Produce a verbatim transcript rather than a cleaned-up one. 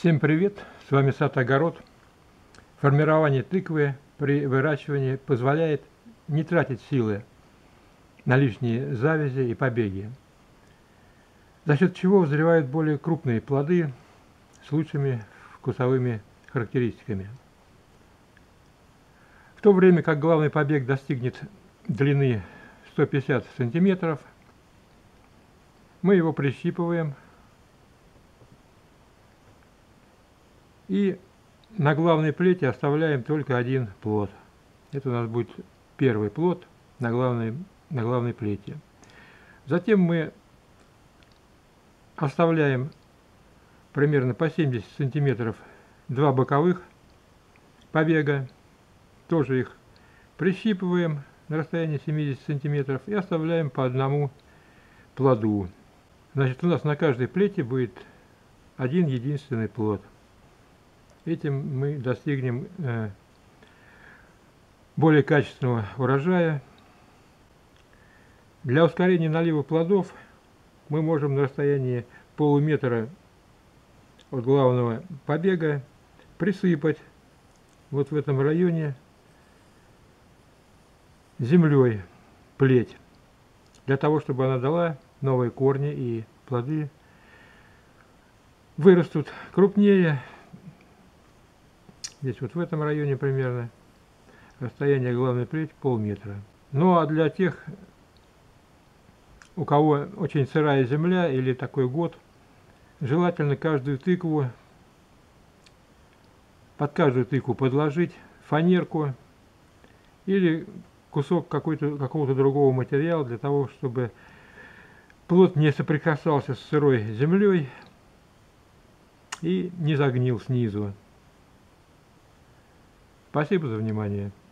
Всем привет! С вами Сад Огород. Формирование тыквы при выращивании позволяет не тратить силы на лишние завязи и побеги, за счет чего вызревают более крупные плоды с лучшими вкусовыми характеристиками. В то время как главный побег достигнет длины сто пятьдесят сантиметров, мы его прищипываем и на главной плете оставляем только один плод. Это у нас будет первый плод на главной, на главной плете. Затем мы оставляем примерно по семьдесят сантиметров два боковых побега. Тоже их прищипываем на расстоянии семидесяти сантиметров и оставляем по одному плоду. Значит, у нас на каждой плете будет один единственный плод. Этим мы достигнем э, более качественного урожая. Для ускорения налива плодов мы можем на расстоянии полуметра от главного побега присыпать вот в этом районе землей плеть, для того, чтобы она дала новые корни и плоды вырастут крупнее. Здесь вот в этом районе примерно расстояние главной плети полметра. Ну а для тех, у кого очень сырая земля или такой год, желательно каждую тыкву, под каждую тыкву подложить фанерку или кусок какой-то, какого-то другого материала, для того, чтобы плод не соприкасался с сырой землей и не загнил снизу. Спасибо за внимание.